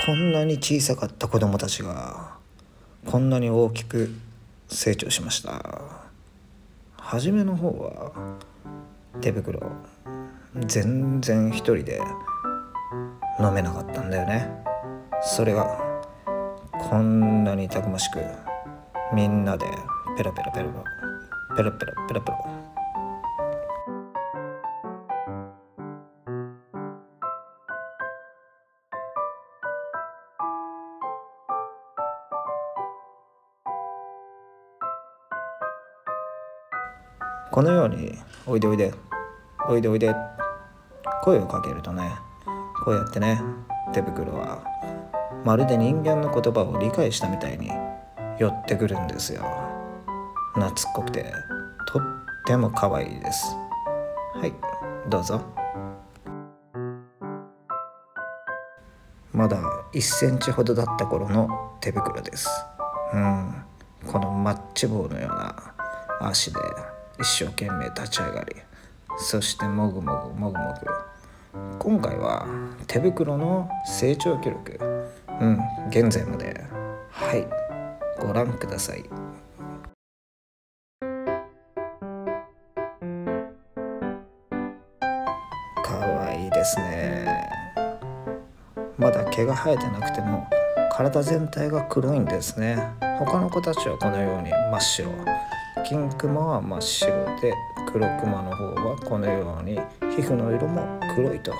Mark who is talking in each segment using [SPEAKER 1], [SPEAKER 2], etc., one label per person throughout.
[SPEAKER 1] こんなに小さかった子供たちがこんなに大きく成長しました。初めの方は手袋全然一人で飲めなかったんだよね。それがこんなにたくましくみんなでペロペロペロペロペロペロペロ。このようにおいでおいでおいでおいで声をかけるとね、こうやってね、手袋はまるで人間の言葉を理解したみたいに寄ってくるんですよ。懐っこくてとっても可愛いです。はい、どうぞ。まだ1センチほどだった頃の手袋です。このマッチ棒のような足で一生懸命立ち上がり、そしてもぐもぐもぐもぐ。今回は手袋の成長記録、現在まで、はい、ご覧ください。かわいいですね。まだ毛が生えてなくても体全体が黒いんですね。他の子たちはこのように真っ白、金クマは真っ白で、黒クマの方はこのように皮膚の色も黒いと。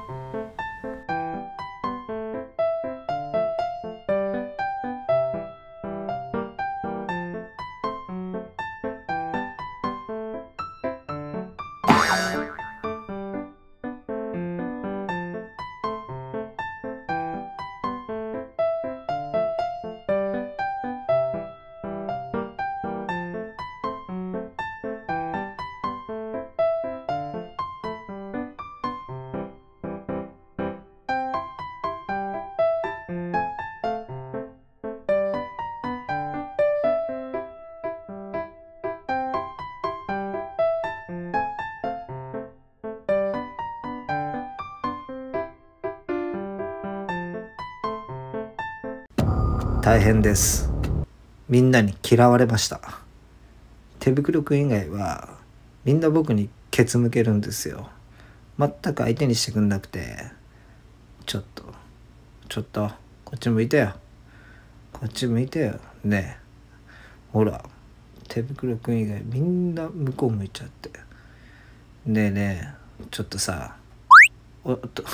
[SPEAKER 1] 大変です。みんなに嫌われました。手袋くん以外はみんな僕にケツ向けるんですよ。全く相手にしてくんなくて、ちょっとこっち向いてよ、こっち向いてよねえ、ほら手袋くん以外みんな向こう向いちゃって、ねえねえちょっとさ、おっと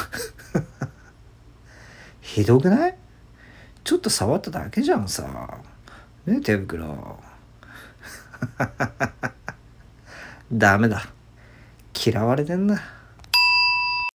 [SPEAKER 1] ひどくない？ちょっと触っただけじゃんさ。ねえ手袋ダメだ、嫌われてんな。